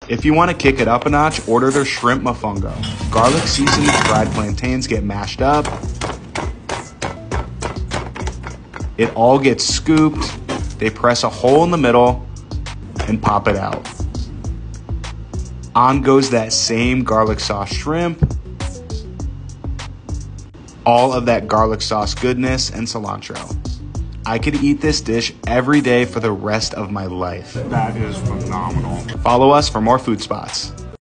If you want to kick it up a notch, order their shrimp mofongo. Garlic seasoned fried plantains get mashed up. It all gets scooped. They press a hole in the middle and pop it out. On goes that same garlic sauce shrimp. All of that garlic sauce goodness and cilantro. I could eat this dish every day for the rest of my life. That is phenomenal. Follow us for more food spots.